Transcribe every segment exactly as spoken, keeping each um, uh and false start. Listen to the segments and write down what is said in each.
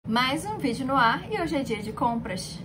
Mais um vídeo no ar e hoje é dia de compras.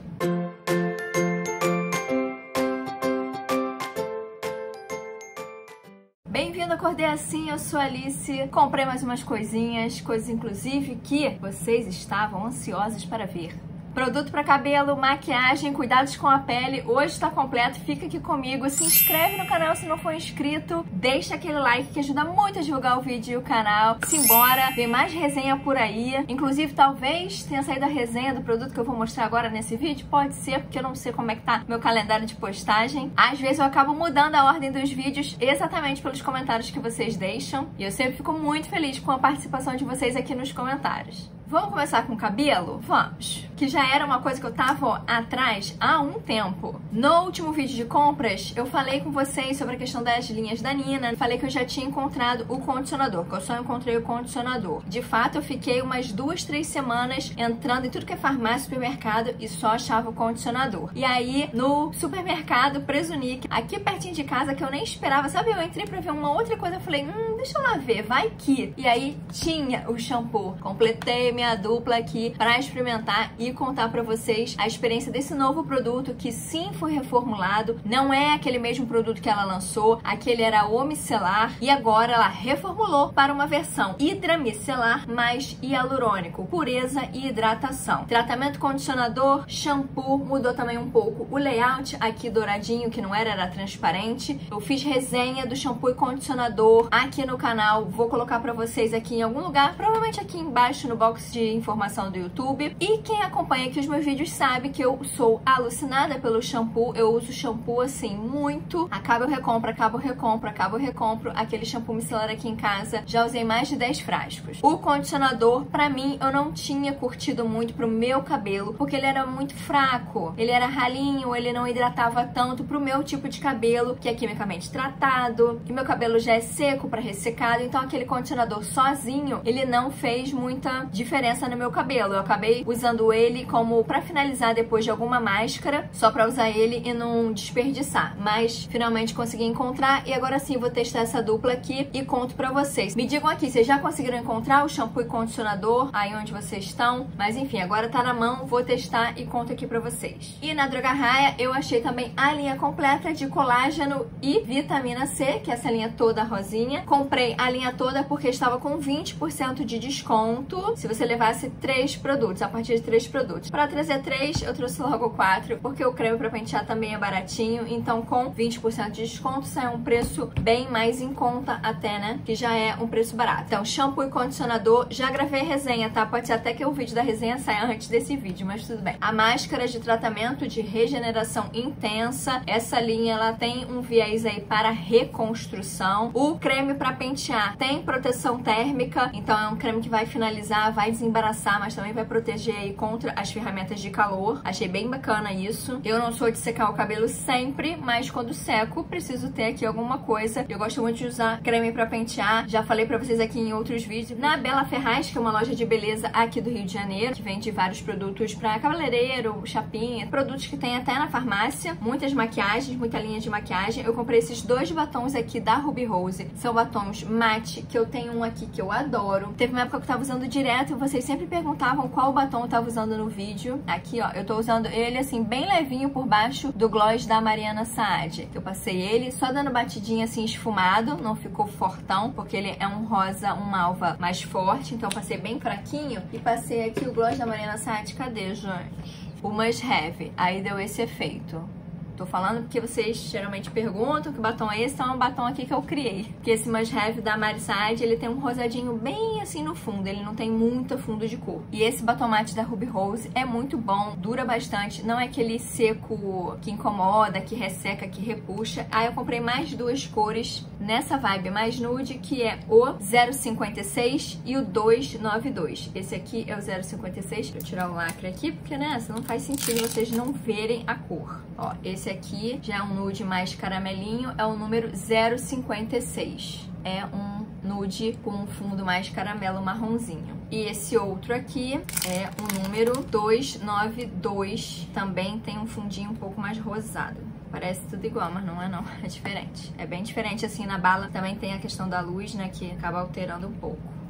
Bem-vindo, acordei assim, eu sou a Alice. Comprei mais umas coisinhas, coisas inclusive que vocês estavam ansiosos para ver. Produto para cabelo, maquiagem, cuidados com a pele, hoje está completo, fica aqui comigo, se inscreve no canal se não for inscrito, deixa aquele like que ajuda muito a divulgar o vídeo e o canal. Simbora, vem mais resenha por aí, inclusive talvez tenha saído a resenha do produto que eu vou mostrar agora nesse vídeo, pode ser, porque eu não sei como é que tá meu calendário de postagem. Às vezes eu acabo mudando a ordem dos vídeos exatamente pelos comentários que vocês deixam, e eu sempre fico muito feliz com a participação de vocês aqui nos comentários. Vamos começar com o cabelo? Vamos! Que já era uma coisa que eu tava atrás há um tempo. No último vídeo de compras, eu falei com vocês sobre a questão das linhas da Nina. Falei que eu já tinha encontrado o condicionador, que eu só encontrei o condicionador. De fato, eu fiquei umas duas, três semanas entrando em tudo que é farmácia, supermercado e só achava o condicionador. E aí, no supermercado Presunic, aqui pertinho de casa, que eu nem esperava, sabe? Eu entrei pra ver uma outra coisa, eu falei, hum, deixa eu lá ver, vai que. E aí, tinha o shampoo. Completei minha a dupla aqui para experimentar e contar para vocês a experiência desse novo produto que sim foi reformulado, não é aquele mesmo produto que ela lançou, aquele era o micelar e agora ela reformulou para uma versão hidramicelar mais hialurônico, pureza e hidratação. Tratamento condicionador, shampoo, mudou também um pouco o layout aqui douradinho, que não era, era transparente. Eu fiz resenha do shampoo e condicionador aqui no canal, vou colocar para vocês aqui em algum lugar, provavelmente aqui embaixo no box de informação do YouTube. E quem acompanha aqui os meus vídeos sabe que eu sou alucinada pelo shampoo. Eu uso shampoo assim muito. Acaba eu recompro, acaba eu recompro, acaba eu recompro. Aquele shampoo micelar aqui em casa, já usei mais de dez frascos. O condicionador, pra mim, eu não tinha curtido muito pro meu cabelo, porque ele era muito fraco. Ele era ralinho, ele não hidratava tanto pro meu tipo de cabelo, que é quimicamente tratado, que meu cabelo já é seco pra ressecado. Então aquele condicionador sozinho, ele não fez muita diferença no meu cabelo. Eu acabei usando ele como pra finalizar depois de alguma máscara, só pra usar ele e não desperdiçar. Mas finalmente consegui encontrar e agora sim vou testar essa dupla aqui e conto pra vocês. Me digam aqui, vocês já conseguiram encontrar o shampoo e condicionador aí onde vocês estão? Mas enfim, agora tá na mão, vou testar e conto aqui pra vocês. E na Droga Raia eu achei também a linha completa de colágeno e vitamina C, que é essa linha toda rosinha. Comprei a linha toda porque estava com vinte por cento de desconto se você levasse três produtos, a partir de três produtos. Para trazer três, eu trouxe logo quatro, porque o creme para pentear também é baratinho, então com vinte por cento de desconto sai um preço bem mais em conta até, né? Que já é um preço barato. Então, shampoo e condicionador, já gravei resenha, tá? Pode ser até que o vídeo da resenha saia antes desse vídeo, mas tudo bem. A máscara de tratamento de regeneração intensa, essa linha, ela tem um viés aí para reconstrução. O creme para pentear tem proteção térmica, então é um creme que vai finalizar, vai desembaraçar, mas também vai proteger aí contra as ferramentas de calor. Achei bem bacana isso. Eu não sou de secar o cabelo sempre, mas quando seco, preciso ter aqui alguma coisa. Eu gosto muito de usar creme pra pentear. Já falei pra vocês aqui em outros vídeos. Na Bela Ferraz, que é uma loja de beleza aqui do Rio de Janeiro, que vende vários produtos pra cabeleireiro, chapinha, produtos que tem até na farmácia. Muitas maquiagens, muita linha de maquiagem. Eu comprei esses dois batons aqui da Ruby Rose. São batons mate, que eu tenho um aqui que eu adoro. Teve uma época que eu tava usando direto e vocês sempre perguntavam qual batom eu tava usando no vídeo. Aqui, ó, eu tô usando ele assim, bem levinho por baixo do gloss da Mariana Saad. Eu passei ele só dando batidinha assim, esfumado, não ficou fortão, porque ele é um rosa, um malva mais forte, então eu passei bem fraquinho e passei aqui o gloss da Mariana Saad. Cadê, gente? O Must Have. Aí deu esse efeito. Tô falando porque vocês geralmente perguntam que batom é esse, então é um batom aqui que eu criei. Porque esse Must Have da Mari Saad, ele tem um rosadinho bem assim no fundo, ele não tem muito fundo de cor. E esse batom mate da Ruby Rose é muito bom, dura bastante, não é aquele seco que incomoda, que resseca, que repuxa. Aí eu comprei mais duas cores nessa vibe mais nude, que é o zero cinquenta e seis e o dois noventa e dois. Esse aqui é o zero cinquenta e seis, deixa eu tirar o lacre aqui, porque né, não faz sentido vocês não verem a cor. Ó, esse aqui já é um nude mais caramelinho, é o número zero cinquenta e seis. É um nude com um fundo mais caramelo marronzinho. E esse outro aqui é o número dois noventa e dois, também tem um fundinho um pouco mais rosado. Parece tudo igual, mas não é não, é diferente. É bem diferente assim na bala, também tem a questão da luz, né, que acaba alterando um pouco.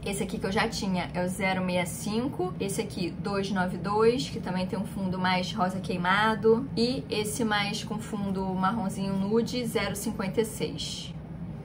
Esse aqui que eu já tinha é o zero sessenta e cinco, esse aqui duzentos e noventa e dois, que também tem um fundo mais rosa queimado, e esse mais com fundo marronzinho nude, zero cinquenta e seis.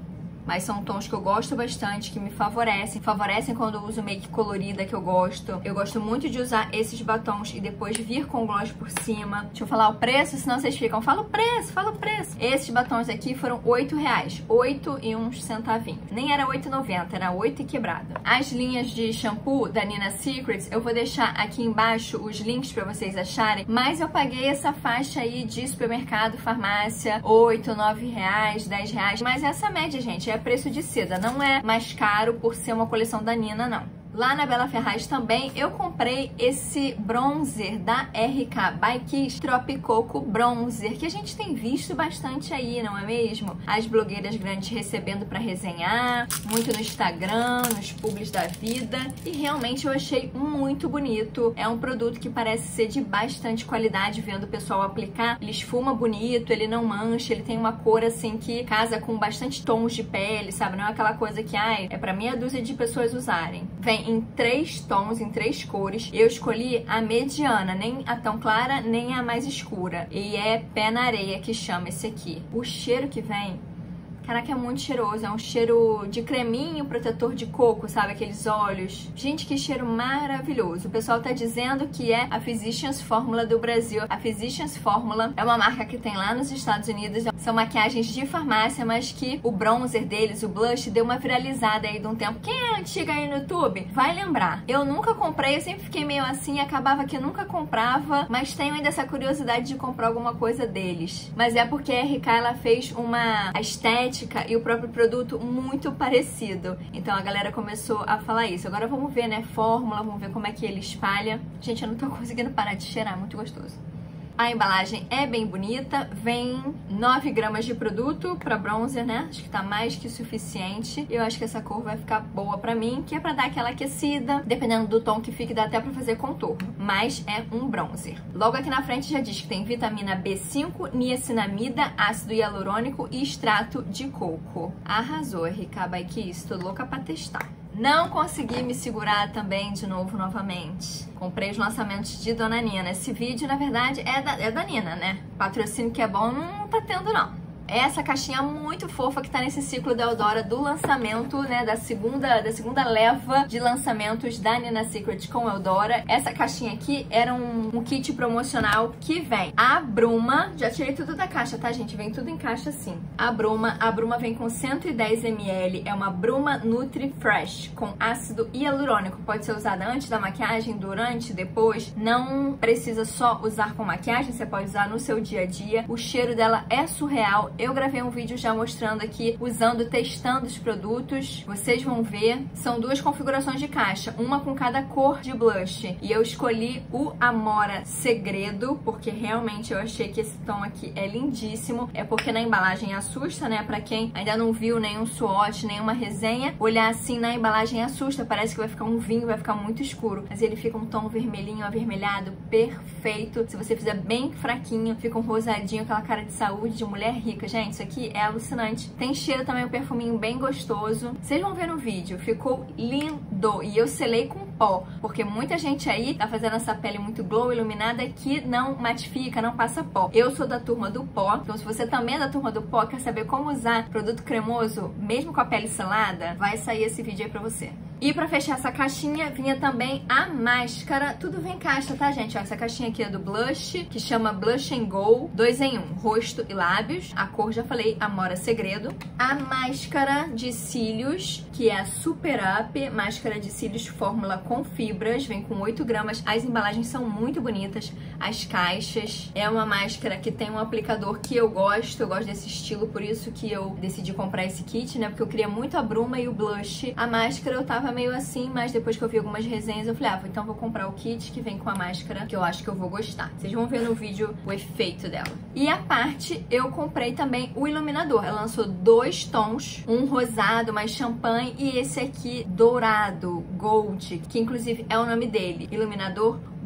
Mas são tons que eu gosto bastante, que me favorecem. Favorecem quando eu uso make colorida, que eu gosto. Eu gosto muito de usar esses batons e depois vir com o gloss por cima. Deixa eu falar o preço, senão vocês ficam, fala o preço, fala o preço. Esses batons aqui foram oito reais. oito e uns centavinhos. Nem era oito e noventa, era oito e quebrado. As linhas de shampoo da Nina Secrets, eu vou deixar aqui embaixo os links pra vocês acharem. Mas eu paguei essa faixa aí de supermercado, farmácia, oito, nove reais, dez reais. Mas essa média, gente, é preço de seda, não é mais caro por ser uma coleção da Nina, não. Lá na Bela Ferraz também eu comprei esse bronzer da R K by Kiss Tropicoco Bronzer, que a gente tem visto bastante aí, não é mesmo? As blogueiras grandes recebendo pra resenhar, muito no Instagram, nos publis da vida, e realmente eu achei muito bonito. É um produto que parece ser de bastante qualidade, vendo o pessoal aplicar. Ele esfuma bonito, ele não mancha, ele tem uma cor assim que casa com bastante tons de pele, sabe? Não é aquela coisa que, ai, é pra meia dúzia de pessoas usarem. Vem em três tons, em três cores. Eu escolhi a mediana, nem a tão clara, nem a mais escura. E é pé na areia que chama esse aqui. O cheiro que vem, caraca, é muito cheiroso. É um cheiro de creminho protetor de coco, sabe? Aqueles óleos. Gente, que cheiro maravilhoso. O pessoal tá dizendo que é a Physicians Formula do Brasil. A Physicians Formula é uma marca que tem lá nos Estados Unidos. São maquiagens de farmácia, mas que o bronzer deles, o blush, deu uma viralizada aí de um tempo. Quem é antiga aí no YouTube vai lembrar. Eu nunca comprei, eu sempre fiquei meio assim, acabava que nunca comprava, mas tenho ainda essa curiosidade de comprar alguma coisa deles. Mas é porque a R K, ela fez uma estética e o próprio produto muito parecido. Então a galera começou a falar isso. Agora vamos ver, né, fórmula, vamos ver como é que ele espalha. Gente, eu não tô conseguindo parar de cheirar, muito gostoso. A embalagem é bem bonita, vem nove gramas de produto para bronzer, né? Acho que tá mais que suficiente. Eu acho que essa cor vai ficar boa pra mim, que é pra dar aquela aquecida, dependendo do tom que fique, dá até pra fazer contorno. Mas é um bronzer. Logo aqui na frente já diz que tem vitamina B cinco, niacinamida, ácido hialurônico e extrato de coco. Arrasou, R K by Kiss, tô louca pra testar. Não consegui me segurar também de novo, novamente. Comprei os lançamentos de Dona Nina. Esse vídeo, na verdade, é da, é da Nina, né? Patrocínio que é bom não tá tendo, não. Essa caixinha muito fofa que tá nesse ciclo da Eudora do lançamento, né, da segunda, da segunda leva de lançamentos da Nina Secret com Eudora. Essa caixinha aqui era um, um kit promocional que vem a bruma, já tirei tudo da caixa, tá, gente? Vem tudo em caixa assim. A bruma, a bruma vem com cento e dez mililitros, é uma bruma Nutri Fresh com ácido hialurônico. Pode ser usada antes da maquiagem, durante, depois. Não precisa só usar com maquiagem, você pode usar no seu dia a dia. O cheiro dela é surreal. Eu gravei um vídeo já mostrando aqui, usando, testando os produtos. Vocês vão ver. São duas configurações de caixa, uma com cada cor de blush. E eu escolhi o Amora Segredo, porque realmente eu achei que esse tom aqui é lindíssimo. É porque na embalagem assusta, né? Pra quem ainda não viu nenhum swatch, nenhuma resenha, olhar assim na embalagem assusta. Parece que vai ficar um vinho, vai ficar muito escuro. Mas ele fica um tom vermelhinho, avermelhado, perfeito. Se você fizer bem fraquinho, fica um rosadinho, aquela cara de saúde, de mulher rica. Gente, isso aqui é alucinante. Tem cheiro também, um perfuminho bem gostoso. Vocês vão ver no vídeo, ficou lindo. E eu selei com pó, porque muita gente aí tá fazendo essa pele muito glow, iluminada, que não matifica, não passa pó. Eu sou da turma do pó, então se você também é da turma do pó, quer saber como usar produto cremoso, mesmo com a pele selada, vai sair esse vídeo aí pra você. E pra fechar essa caixinha, vinha também a máscara. Tudo vem em caixa, tá, gente? Ó, essa caixinha aqui é do blush, que chama Blush and Go, dois em um, rosto e lábios. A cor, já falei, Amora Segredo. A máscara de cílios, que é a Super Up, máscara de cílios fórmula com fibras, vem com oito gramas. As embalagens são muito bonitas, as caixas. É uma máscara que tem um aplicador que eu gosto, eu gosto desse estilo, por isso que eu decidi comprar esse kit, né? Porque eu queria muito a bruma e o blush. A máscara eu tava meio assim, mas depois que eu vi algumas resenhas eu falei, ah, então vou comprar o kit que vem com a máscara, que eu acho que eu vou gostar. Vocês vão ver no vídeo o efeito dela. E a parte, eu comprei também o iluminador. Ela lançou dois tons, um rosado mais champanhe e esse aqui dourado, gold, que inclusive é o nome dele, iluminador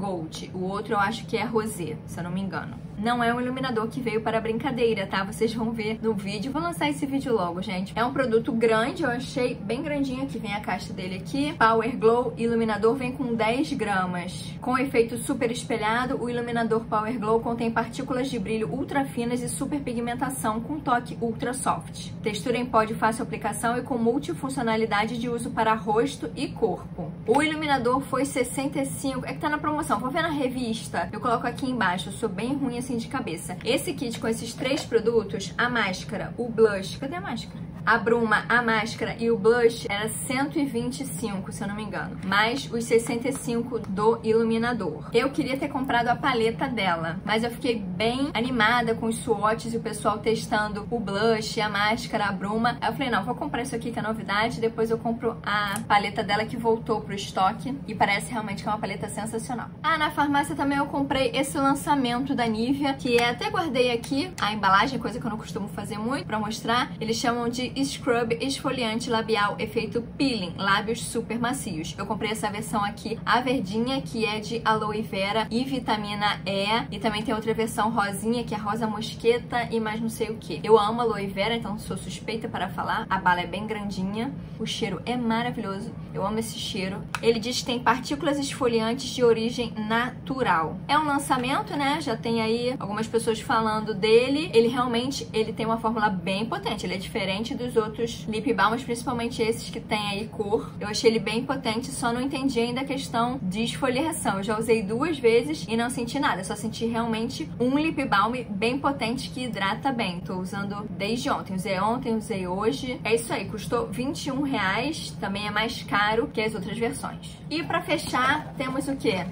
Gold. O outro eu acho que é Rosé, se eu não me engano. Não é um iluminador que veio para brincadeira, tá? Vocês vão ver no vídeo. Vou lançar esse vídeo logo, gente. É um produto grande, eu achei bem grandinho aqui. Vem a caixa dele aqui. Power Glow iluminador vem com dez gramas. Com efeito super espelhado, o iluminador Power Glow contém partículas de brilho ultra finas e super pigmentação com toque ultra soft. Textura em pó de fácil aplicação e com multifuncionalidade de uso para rosto e corpo. O iluminador foi sessenta e cinco, é que tá na promoção. Vou ver na revista. Eu coloco aqui embaixo, eu sou bem ruim assim de cabeça. Esse kit com esses três produtos, a máscara, o blush, cadê a máscara? A bruma, a máscara e o blush era cento e vinte e cinco, se eu não me engano. Mais os sessenta e cinco do iluminador. Eu queria ter comprado a paleta dela, mas eu fiquei bem animada com os swatches e o pessoal testando o blush, a máscara, a bruma. Aí eu falei, não, vou comprar isso aqui que é novidade, depois eu compro a paleta dela que voltou pro estoque e parece realmente que é uma paleta sensacional. Ah, na farmácia também eu comprei esse lançamento da Nivea, que é, até guardei aqui a embalagem, coisa que eu não costumo fazer muito, pra mostrar. Eles chamam de Scrub Esfoliante Labial Efeito Peeling, lábios super macios. Eu comprei essa versão aqui, a verdinha, que é de aloe vera e vitamina E, e também tem outra versão rosinha, que é rosa mosqueta e mais não sei o que. Eu amo aloe vera, então sou suspeita para falar. A bala é bem grandinha, o cheiro é maravilhoso, eu amo esse cheiro. Ele diz que tem partículas esfoliantes de origem natural. É um lançamento, né? Já tem aí algumas pessoas falando dele. Ele realmente, ele tem uma fórmula bem potente, ele é diferente dos outros lip balms, principalmente esses que tem aí cor. Eu achei ele bem potente, só não entendi ainda a questão de esfoliação. Eu já usei duas vezes e não senti nada, eu só senti realmente um lip balm bem potente que hidrata bem. Tô usando desde ontem, usei ontem, usei hoje. É isso aí, custou vinte e um reais, também é mais caro que as outras versões. E pra fechar, temos o quê?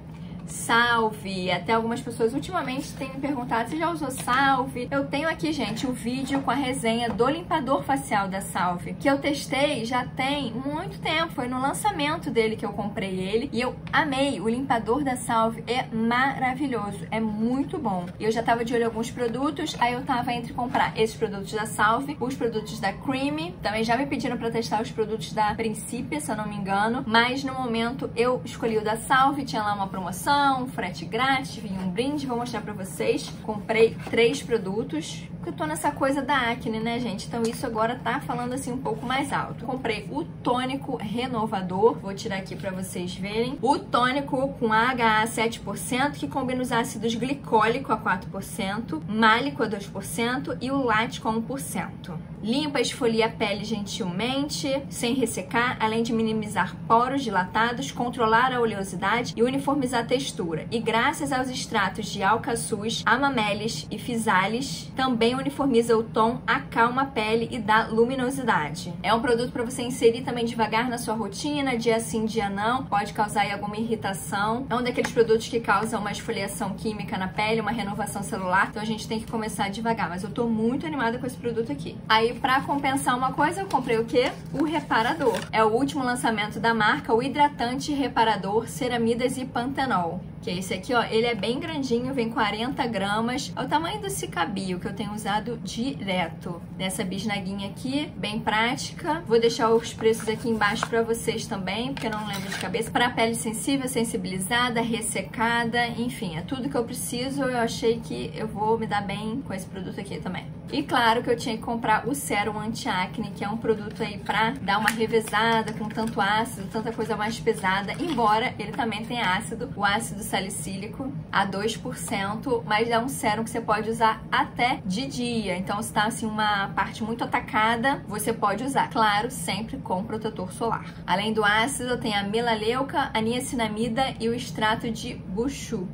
Salve! Até algumas pessoas ultimamente têm me perguntado se já usou Salve. Eu tenho aqui, gente, o vídeo com a resenha do limpador facial da Salve, que eu testei já tem muito tempo. Foi no lançamento dele que eu comprei ele e eu amei. O limpador da Salve é maravilhoso, é muito bom. E eu já tava de olho em alguns produtos, aí eu tava entre comprar esses produtos da Salve, os produtos da Creamy. Também já me pediram pra testar os produtos da Principia, se eu não me engano, mas no momento eu escolhi o da Salve, tinha lá uma promoção, frete grátis, vinha um brinde, vou mostrar pra vocês. Comprei três produtos, porque eu tô nessa coisa da acne, né, gente? Então isso agora tá falando assim um pouco mais alto. Comprei o tônico renovador, vou tirar aqui pra vocês verem. O tônico com A H A sete por cento, que combina os ácidos glicólico a quatro por cento, málico a dois por cento e o lático a um por cento. Limpa e esfolia a pele gentilmente, sem ressecar, além de minimizar poros dilatados, controlar a oleosidade e uniformizar a textura. E graças aos extratos de alcaçuz, amamelis e physalis, também uniformiza o tom, acalma a pele e dá luminosidade. É um produto para você inserir também devagar na sua rotina, dia sim, dia não. Pode causar aí alguma irritação. É um daqueles produtos que causam uma esfoliação química na pele, uma renovação celular. Então a gente tem que começar devagar. Mas eu tô muito animada com esse produto aqui. Aí, pra compensar uma coisa, eu comprei o quê? O reparador. É o último lançamento da marca, o hidratante reparador ceramidas e pantenol. Que é esse aqui, ó, ele é bem grandinho, vem quarenta gramas, é o tamanho do Cicabio, que eu tenho usado direto. Nessa bisnaguinha aqui, bem prática. Vou deixar os preços aqui embaixo pra vocês também, porque eu não lembro de cabeça. Pra pele sensível, sensibilizada, ressecada, enfim, é tudo que eu preciso. Eu achei que eu vou me dar bem com esse produto aqui também. E claro que eu tinha que comprar o Sérum Anti-Acne, que é um produto aí pra dar uma revezada com tanto ácido, tanta coisa mais pesada, embora ele também tenha ácido, o ácido salicílico a dois por cento, mas é um sérum que você pode usar até de dia. Então, se tá assim uma parte muito atacada, você pode usar. Claro, sempre com protetor solar. Além do ácido, tem a melaleuca, a niacinamida e o extrato de buchu.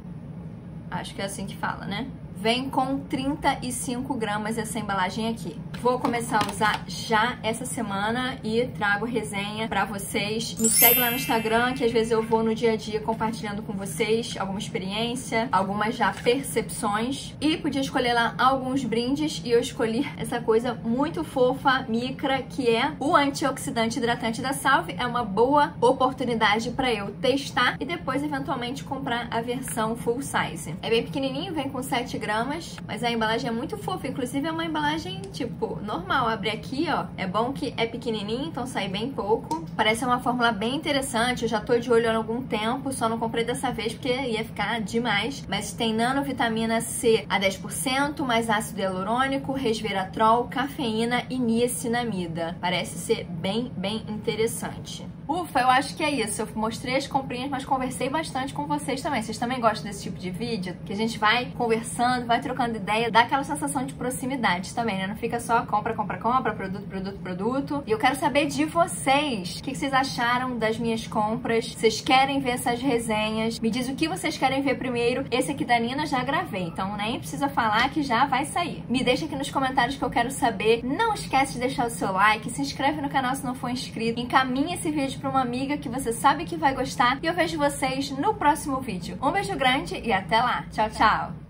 Acho que é assim que fala, né? Vem com trinta e cinco gramas essa embalagem aqui. Vou começar a usar já essa semana e trago resenha pra vocês. Me segue lá no Instagram, que às vezes eu vou no dia a dia compartilhando com vocês alguma experiência, algumas já percepções. E podia escolher lá alguns brindes e eu escolhi essa coisa muito fofa, micra, que é o antioxidante hidratante da Salve. É uma boa oportunidade pra eu testar e depois eventualmente comprar a versão full size. É bem pequenininho, vem com sete gramas. Mas a embalagem é muito fofa, inclusive é uma embalagem, tipo, normal. Abre aqui, ó, é bom que é pequenininho, então sai bem pouco. Parece uma fórmula bem interessante, eu já tô de olho há algum tempo, só não comprei dessa vez porque ia ficar demais. Mas tem nanovitamina C a dez por cento, mais ácido hialurônico, resveratrol, cafeína e niacinamida. Parece ser bem, bem interessante. Ufa, eu acho que é isso. Eu mostrei as comprinhas, mas conversei bastante com vocês também. Vocês também gostam desse tipo de vídeo? Que a gente vai conversando, vai trocando ideia, dá aquela sensação de proximidade também, né? Não fica só compra, compra, compra, produto, produto, produto. E eu quero saber de vocês. O que vocês acharam das minhas compras? Vocês querem ver essas resenhas? Me diz o que vocês querem ver primeiro. Esse aqui da Nina já gravei, então nem precisa falar que já vai sair. Me deixa aqui nos comentários que eu quero saber. Não esquece de deixar o seu like, se inscreve no canal se não for inscrito, encaminha esse vídeo para uma amiga que você sabe que vai gostar e eu vejo vocês no próximo vídeo. Um beijo grande e até lá. Tchau, tchau!